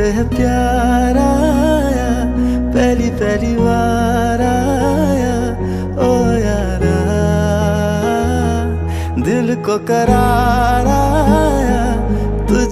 है प्यार आया, पहली पहली बार आया ओ यारा, दिल को करार आया।